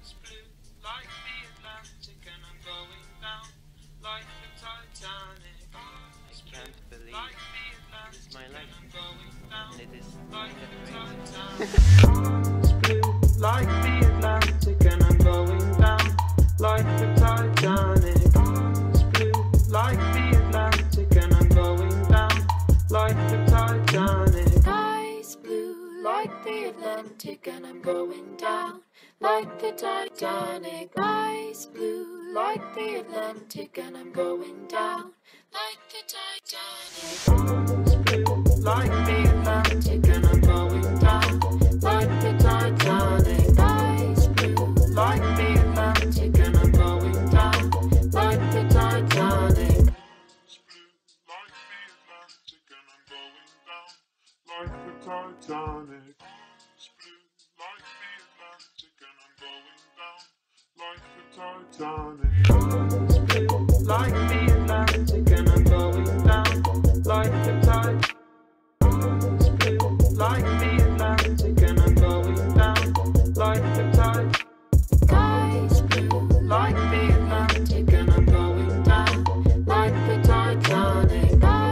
Sky's blue like the Atlantic, and I'm going down like the Titanic. I can't believe Like the it's my Atlantic, life, and I'm going down and it is like the generated. Titanic. Sky's blue like the Atlantic, and I'm going down like the Titanic. Sky's blue like the Atlantic, and I'm going down like the Titanic. Sky's blue like the Atlantic, and I'm going down like the Titanic. Sky's blue like the Atlantic, and I'm going down like the Titanic. Sky's blue like the Atlantic, and I'm going down like the Titanic. Sky's blue Like the Atlantic, and I'm going down like the Titanic. It's blue like the Atlantic, and I'm going down like the Titanic. It's blue like the Atlantic, and I'm going down like the Titanic. It's blue like the Atlantic, and I'm going down like the Titanic. It's blue like the Atlantic, and I'm going down like the Titanic. Sky's blue Like the Atlantic, and I'm going down like the Titanic.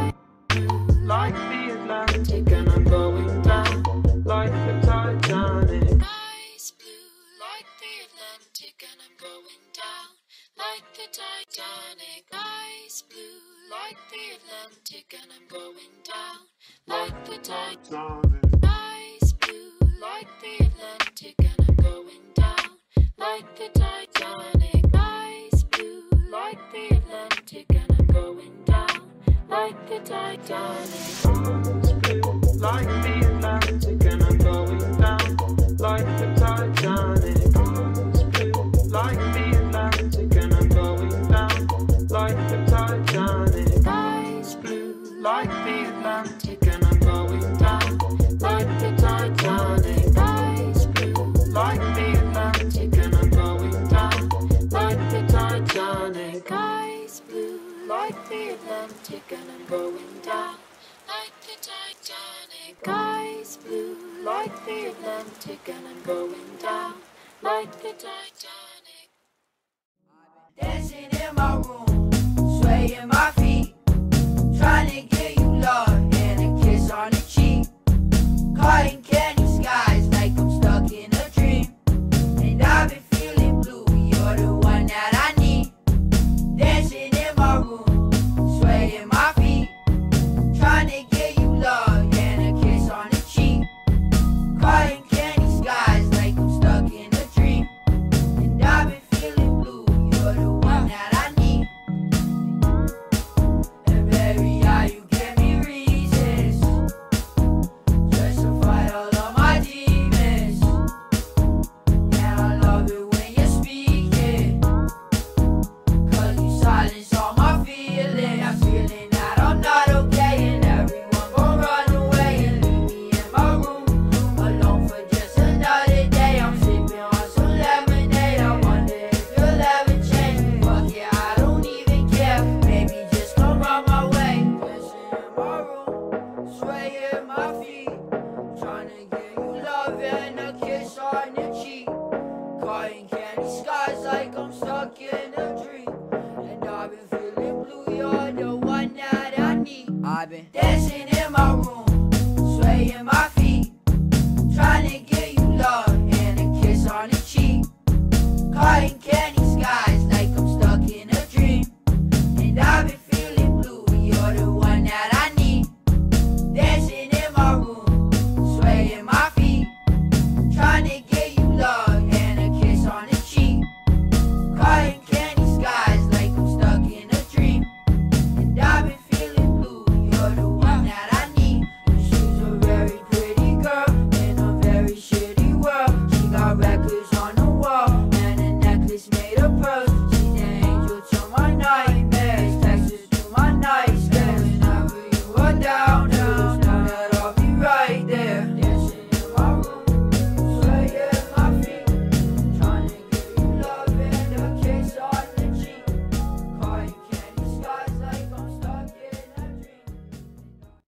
Like the Atlantic, and I'm going down like the Titanic. Sky's blue like the Atlantic, and I'm going down like the Titanic. Sky's blue like the Atlantic, and I'm going down like the Titanic. Sky's blue like the Atlantic, and I'm going down like the Titanic. Sky's blue like the Atlantic, and I'm going down like the Titanic. It's blue like the Atlantic, and I'm going down like the Titanic. It's blue like the Atlantic, and I'm going down like the Titanic. Sky's blue Like the Atlantic, and I'm going down like the Titanic. Sky's blue Like the Atlantic, and I'm going down like the Titanic. Sky's blue like the Atlantic, and I'm going down like the Titanic. Sky's blue like the Atlantic, and I'm going down like the Titanic. Dancing in my room, swaying my feet, trying to